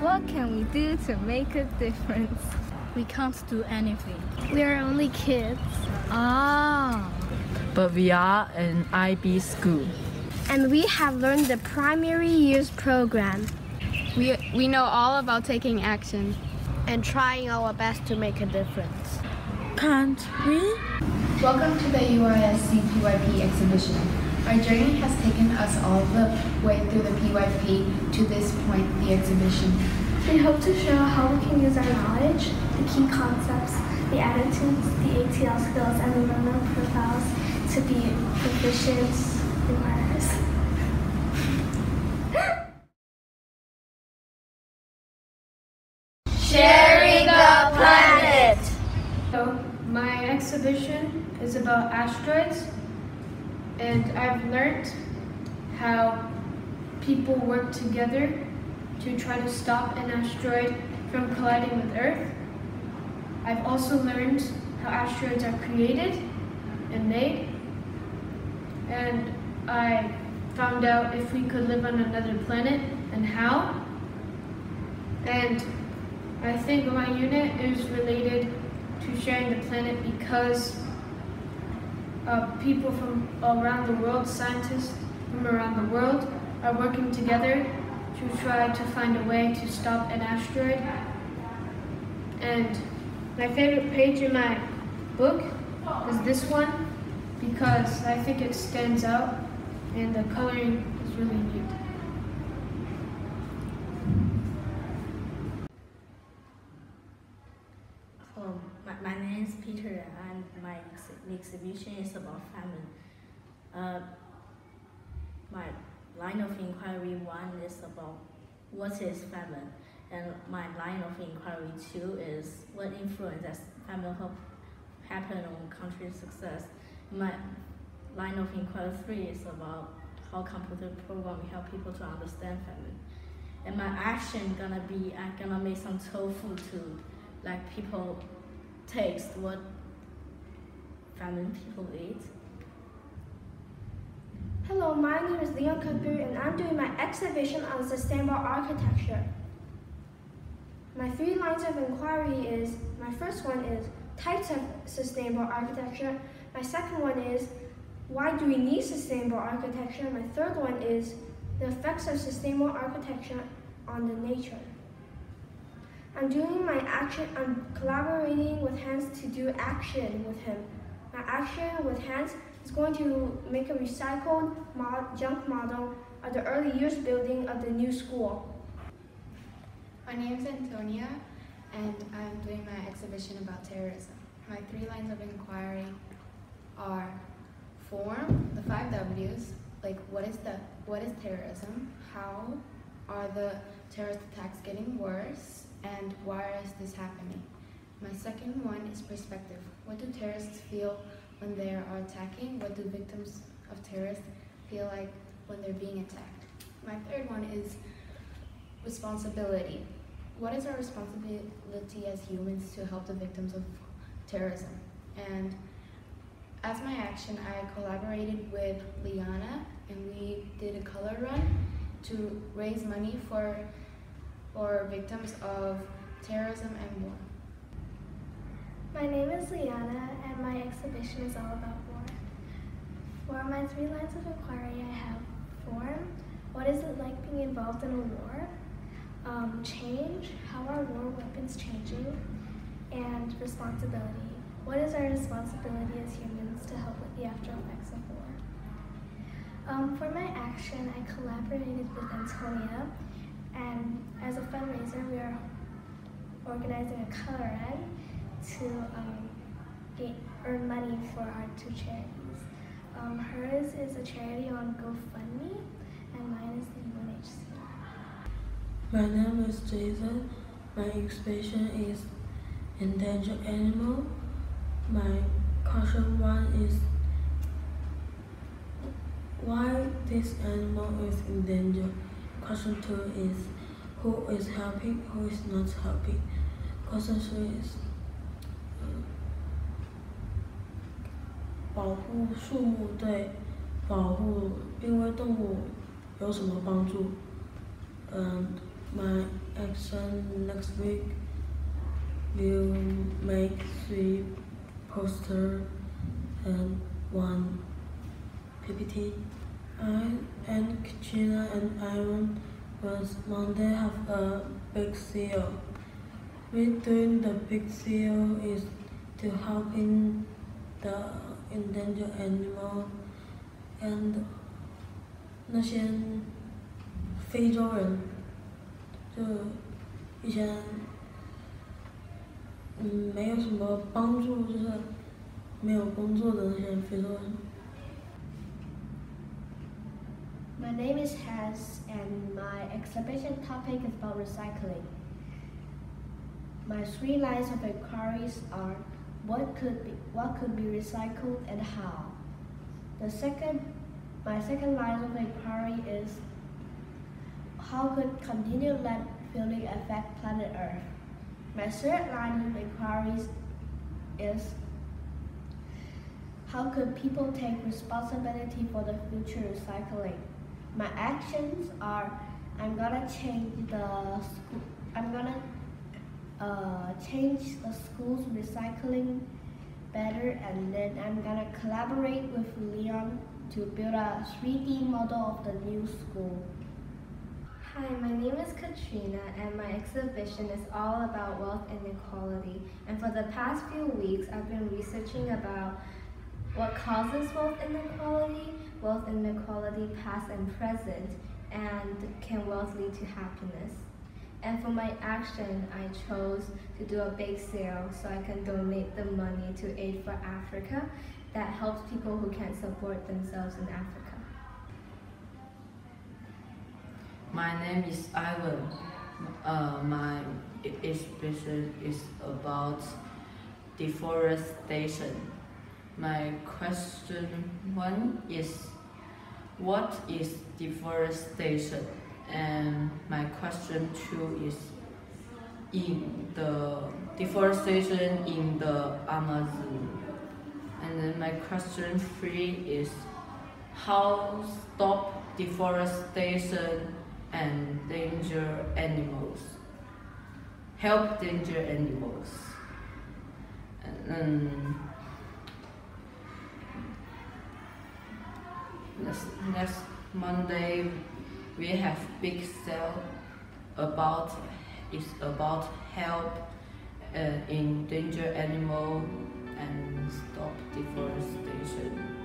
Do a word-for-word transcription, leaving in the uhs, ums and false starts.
What can we do to make a difference? We can't do anything. We are only kids. Ah. But we are an I B school. And we have learned the primary years program. We, we know all about taking action. And trying our best to make a difference. Can't we? Welcome to the U R S C P Y P exhibition. Our journey has taken us all the way through the P Y P to this point, the exhibition. We hope to show how we can use our knowledge, the key concepts, the attitudes, the A T L skills, and the learner profiles to be proficient learners. Sharing the planet! So, my exhibition is about asteroids, and I've learned how people work together to try to stop an asteroid from colliding with Earth. I've also learned how asteroids are created and made, and I found out if we could live on another planet and how. And I think my unit is related to sharing the planet because uh, people from around the world, scientists from around the world, are working together to try to find a way to stop an asteroid. And my favorite page in my book is this one because I think it stands out and the coloring is really neat. Um, my, my name is Peter and my ex exhibition is about famine. Uh, my line of inquiry one is about what is famine, and my line of inquiry two is what influence does famine help happen on country's success. My line of inquiry three is about how computer programming help people to understand famine. And my action gonna be I'm gonna make some tofu to like people taste what famine people eat. Hello, my name is Leon Cooper and I'm doing my exhibition on sustainable architecture. My three lines of inquiry is, my first one is types of sustainable architecture. My second one is, why do we need sustainable architecture? My third one is the effects of sustainable architecture on the nature. I'm doing my action, I'm collaborating with Hans to do action with him. My action with Hans is going to make a recycled mod, junk model of the early years building of the new school. My name is Antonia and I'm doing my exhibition about terrorism. My three lines of inquiry are form, the five W's, like what is the what is terrorism, how are the terrorist attacks getting worse, and why is this happening? My second one is perspective. What do terrorists feel when they are attacking? What do victims of terrorists feel like when they're being attacked? My third one is responsibility. What is our responsibility as humans to help the victims of terrorism? And as my action, I collaborated with Liana and we did a color run to raise money for, for victims of terrorism and war. My name is Liana and my exhibition is all about war. For my three lines of inquiry, I have form, what is it like being involved in a war? Um, change, how are war weapons changing? And responsibility. What is our responsibility as humans to help with the after effects of war? Um, for my action, I collaborated with Antonia, and as a fundraiser, we are organizing a color run to um, get, earn money for our two charities. Um, hers is a charity on GoFundMe, and mine is the U N H C R. My name is Jason. My exhibition is endangered animal. My question one is why this animal is endangered. Question two is who is helping, who is not helping. Question three is 保护树木对保护濒危动物有什么帮助？嗯， My action next week will make three posters and one P P T. I and Katrina and Ivan was Monday have a big sale. We're doing the big sale is to help in the endangered animal and 那些非洲人，就以前嗯没有什么帮助，就是没有工作的那些非洲人。 My name is Has, and my exhibition topic is about recycling. My three lines of inquiries are what could be what could be recycled and how. The second, my second line of inquiry is how could continued landfilling affect planet Earth. My third line of inquiries is how could people take responsibility for the future recycling. My actions are I'm gonna change the school, I'm gonna uh, change the school's recycling better, and then I'm gonna collaborate with Leon to build a three D model of the new school. Hi, my name is Katrina, and my exhibition is all about wealth inequality. And for the past few weeks, I've been researching about what causes wealth inequality, wealth inequality past and present, and can wealth lead to happiness. And for my action, I chose to do a bake sale so I can donate the money to Aid for Africa that helps people who can't support themselves in Africa. My name is Ivan. Uh, my exhibition is about deforestation. My question one is, what is deforestation? And my question two is, in the deforestation in the Amazon. And then my question three is, how stop deforestation and danger animals? Help danger animals. And um, next, next Monday we have big sale about it's about help uh, endanger animal and stop deforestation.